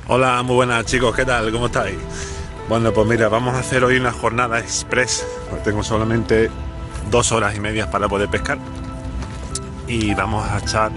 Hola, muy buenas chicos, ¿qué tal? ¿Cómo estáis? Bueno, pues mira, vamos a hacer hoy una jornada express, porque tengo solamente 2 horas y media para poder pescar y vamos a echar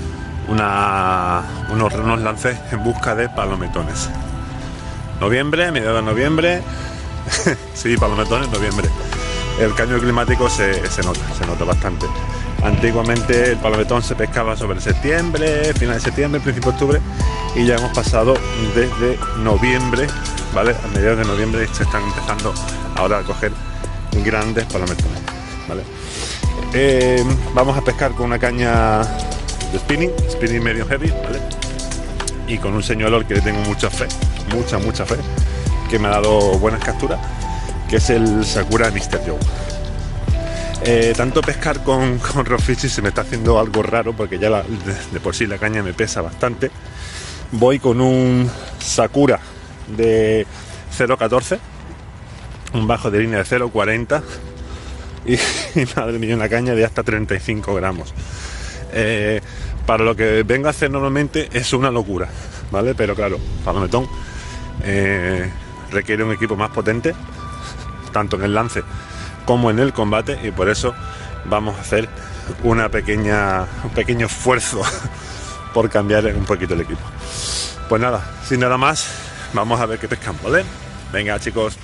unos lances en busca de palometones. Noviembre, mediados de noviembre, sí, palometones, noviembre. El cambio climático se nota bastante. Antiguamente el palometón se pescaba sobre septiembre, final de septiembre, principio de octubre, y ya hemos pasado desde noviembre, ¿vale? A mediados de noviembre se están empezando ahora a coger grandes palometones, ¿vale? Vamos a pescar con una caña de spinning medio heavy, ¿vale? Y con un señuelo que le tengo mucha fe, mucha fe, que me ha dado buenas capturas, que es el Sakura Mr. Joe. Tanto pescar con Rock Fishing se me está haciendo algo raro, porque ya de por sí la caña me pesa bastante. Voy con un Sakura de 0,14, un bajo de línea de 0,40 y madre mía, una caña de hasta 35 gramos. Para lo que vengo a hacer normalmente es una locura, ¿vale? Pero claro, palometón requiere un equipo más potente, tanto en el lance como en el combate, y por eso vamos a hacer un pequeño esfuerzo por cambiar un poquito el equipo. Pues nada, sin nada más, vamos a ver qué pescamos, ¿vale? Venga, chicos.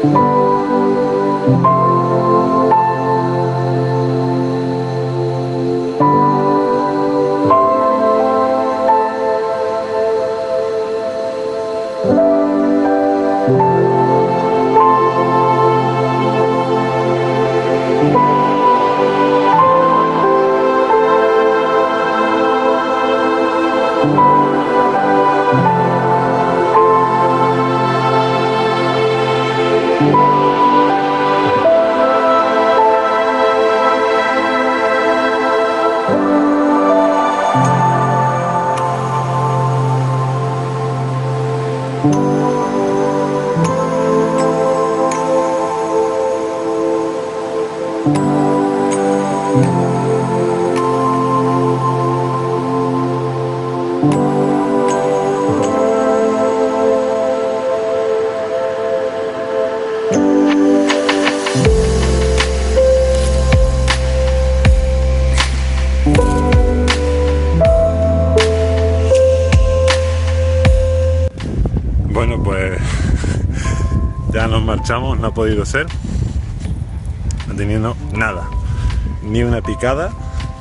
Bueno, pues ya nos marchamos, no ha podido ser, no teniendo nada, ni una picada.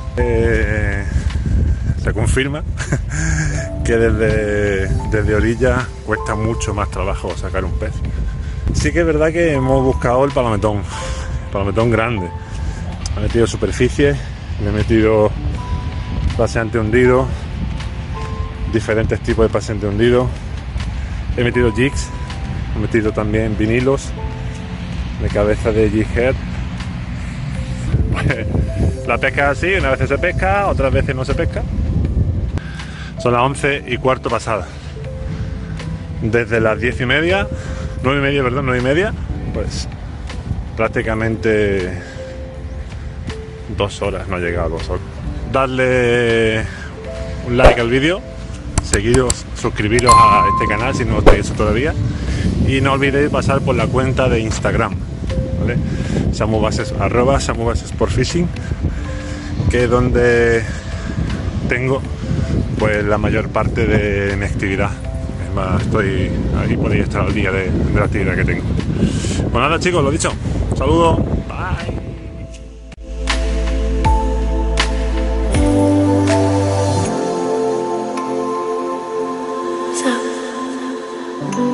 Se confirma que desde orilla cuesta mucho más trabajo sacar un pez. Sí que es verdad que hemos buscado el palometón grande. He metido superficie, le he metido paseante hundido, diferentes tipos de paseante hundido. He metido jigs, he metido también vinilos de cabeza de jig-head. La pesca es así, una vez se pesca, otras veces no se pesca. Son las 11:15 pasadas. Desde las 10:30, 9:30, pues prácticamente 2 horas, no ha llegado a 2 horas. Dadle un like al vídeo, seguiros, suscribiros a este canal si no lo estáis hecho todavía, y no olvidéis pasar por la cuenta de Instagram, ¿vale? @SamuBasesSportFishing, que es donde tengo pues la mayor parte de mi actividad. Es más, estoy ahí, podéis estar al día de la actividad que tengo. Pues nada, chicos, lo dicho, saludos, bye. So